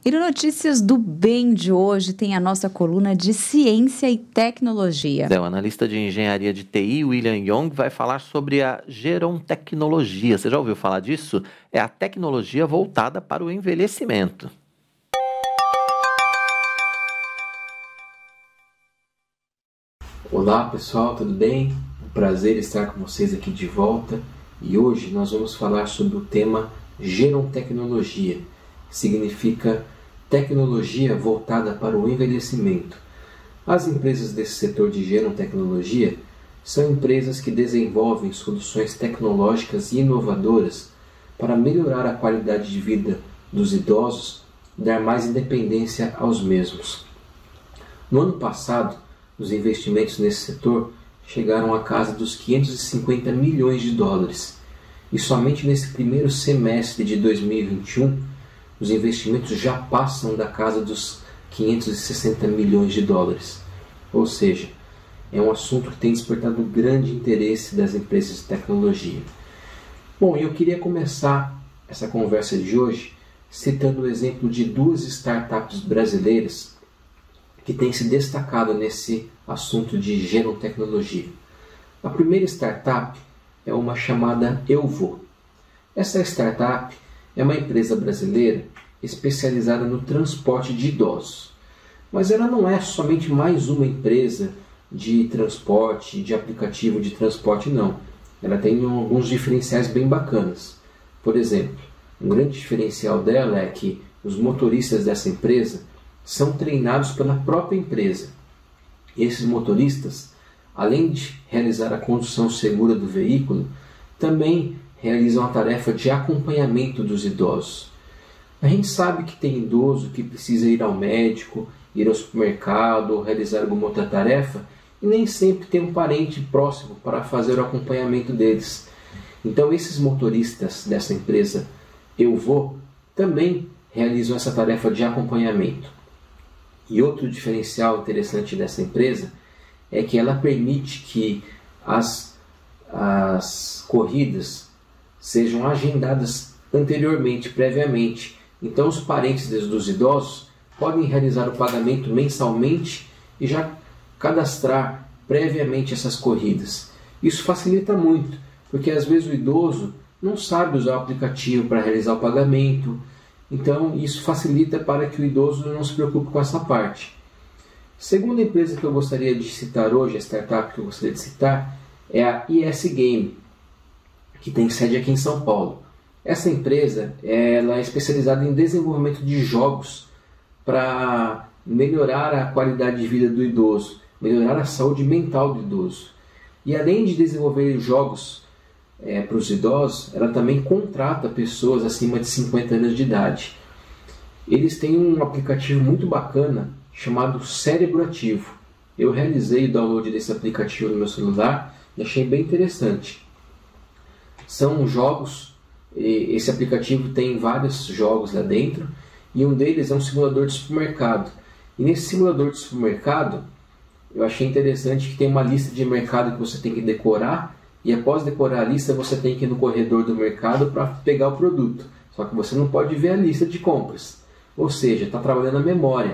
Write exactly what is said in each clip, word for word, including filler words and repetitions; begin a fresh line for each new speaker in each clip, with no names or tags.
E no Notícias do Bem de hoje tem a nossa coluna de ciência e tecnologia.
É, o analista de engenharia de T I, William Young, vai falar sobre a gerontecnologia. Você já ouviu falar disso? É a tecnologia voltada para o envelhecimento.
Olá pessoal, tudo bem? Um prazer estar com vocês aqui de volta. E hoje nós vamos falar sobre o tema gerontecnologia, que significa tecnologia voltada para o envelhecimento. As empresas desse setor de gerontecnologia são empresas que desenvolvem soluções tecnológicas e inovadoras para melhorar a qualidade de vida dos idosos e dar mais independência aos mesmos. No ano passado, os investimentos nesse setor chegaram à casa dos quinhentos e cinquenta milhões de dólares. E somente nesse primeiro semestre de dois mil e vinte e um, os investimentos já passam da casa dos quinhentos e sessenta milhões de dólares. Ou seja, é um assunto que tem despertado grande interesse das empresas de tecnologia. Bom, eu queria começar essa conversa de hoje citando o exemplo de duas startups brasileiras que têm se destacado nesse assunto de gerontecnologia. A primeira startup é uma chamada Euvô. Essa startup é uma empresa brasileira especializada no transporte de idosos. Mas ela não é somente mais uma empresa de transporte, de aplicativo de transporte, não. Ela tem alguns diferenciais bem bacanas. Por exemplo, um grande diferencial dela é que os motoristas dessa empresa são treinados pela própria empresa. E esses motoristas, além de realizar a condução segura do veículo, também realizam a tarefa de acompanhamento dos idosos. A gente sabe que tem idoso que precisa ir ao médico, ir ao supermercado ou realizar alguma outra tarefa e nem sempre tem um parente próximo para fazer o acompanhamento deles. Então esses motoristas dessa empresa Euvô também realizam essa tarefa de acompanhamento. E outro diferencial interessante dessa empresa é que ela permite que as, as corridas sejam agendadas anteriormente, previamente. Então os parentes dos idosos podem realizar o pagamento mensalmente e já cadastrar previamente essas corridas. Isso facilita muito, porque às vezes o idoso não sabe usar o aplicativo para realizar o pagamento. Então isso facilita para que o idoso não se preocupe com essa parte. Segunda empresa que eu gostaria de citar hoje, a startup que eu gostaria de citar, é a I S Game, que tem sede aqui em São Paulo. Essa empresa ela é especializada em desenvolvimento de jogos para melhorar a qualidade de vida do idoso, melhorar a saúde mental do idoso. E além de desenvolver jogos é, para os idosos, ela também contrata pessoas acima de cinquenta anos de idade. Eles têm um aplicativo muito bacana chamado Cérebro Ativo. Eu realizei o download desse aplicativo no meu celular e achei bem interessante. São jogos, esse aplicativo tem vários jogos lá dentro e um deles é um simulador de supermercado. E nesse simulador de supermercado eu achei interessante que tem uma lista de mercado que você tem que decorar e após decorar a lista você tem que ir no corredor do mercado para pegar o produto. Só que você não pode ver a lista de compras, ou seja, está trabalhando a memória.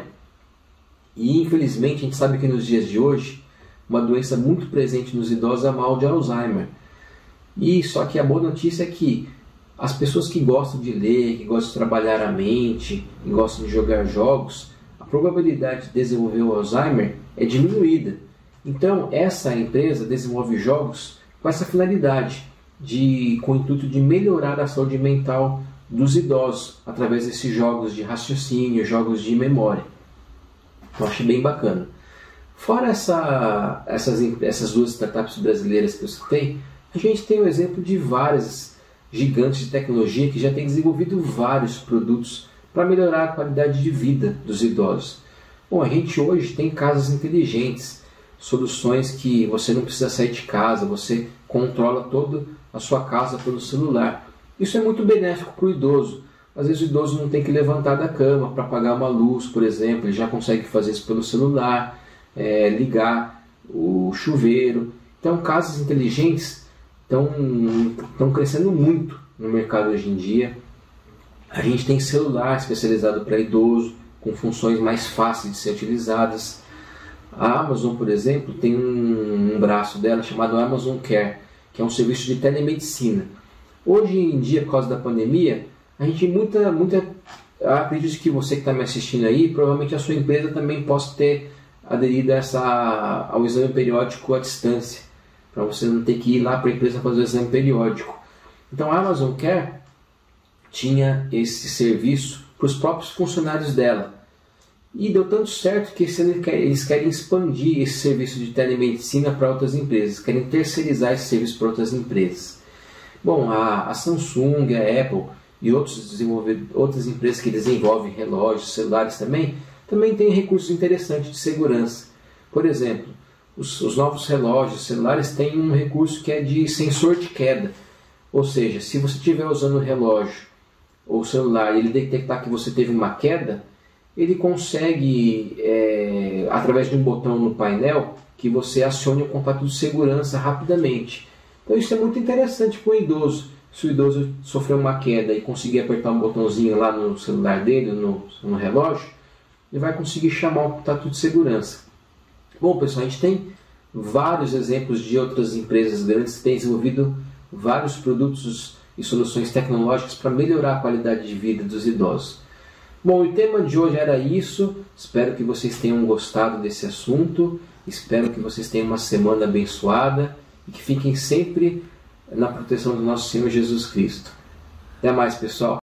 E infelizmente a gente sabe que nos dias de hoje uma doença muito presente nos idosos é o mal de Alzheimer. E só que a boa notícia é que as pessoas que gostam de ler, que gostam de trabalhar a mente, que gostam de jogar jogos, a probabilidade de desenvolver o Alzheimer é diminuída. Então essa empresa desenvolve jogos com essa finalidade, de, com o intuito de melhorar a saúde mental dos idosos através desses jogos de raciocínio, jogos de memória. Eu achei bem bacana. Fora essa, essas, essas duas startups brasileiras que eu citei, a gente tem o exemplo de várias gigantes de tecnologia que já têm desenvolvido vários produtos para melhorar a qualidade de vida dos idosos. Bom, a gente hoje tem casas inteligentes, soluções que você não precisa sair de casa, você controla toda a sua casa pelo celular. Isso é muito benéfico para o idoso. Às vezes o idoso não tem que levantar da cama para apagar uma luz, por exemplo, ele já consegue fazer isso pelo celular, é, ligar o chuveiro. Então, casas inteligentes estão crescendo muito no mercado hoje em dia. A gente tem celular especializado para idoso, com funções mais fáceis de ser utilizadas. A Amazon, por exemplo, tem um, um braço dela chamado Amazon Care, que é um serviço de telemedicina. Hoje em dia, por causa da pandemia, a gente muita, muita, acredito que você que está me assistindo aí, provavelmente a sua empresa também possa ter aderido a essa, ao exame periódico à distância, para você não ter que ir lá para a empresa fazer o exame periódico. Então a Amazon Care tinha esse serviço para os próprios funcionários dela. E deu tanto certo que eles querem expandir esse serviço de telemedicina para outras empresas, querem terceirizar esse serviço para outras empresas. Bom, a, a Samsung, a Apple e outros outras empresas que desenvolvem relógios, celulares também, também têm recursos interessantes de segurança. Por exemplo, os, os novos relógios, celulares têm um recurso que é de sensor de queda. Ou seja, se você estiver usando o relógio ou o celular e ele detectar que você teve uma queda, ele consegue, é, através de um botão no painel, que você acione o contato de segurança rapidamente. Então isso é muito interessante para o idoso. Se o idoso sofrer uma queda e conseguir apertar um botãozinho lá no celular dele, no, no relógio, ele vai conseguir chamar o contato de segurança. Bom, pessoal, a gente tem vários exemplos de outras empresas grandes que têm desenvolvido vários produtos e soluções tecnológicas para melhorar a qualidade de vida dos idosos. Bom, o tema de hoje era isso. Espero que vocês tenham gostado desse assunto. Espero que vocês tenham uma semana abençoada e que fiquem sempre na proteção do nosso Senhor Jesus Cristo. Até mais, pessoal.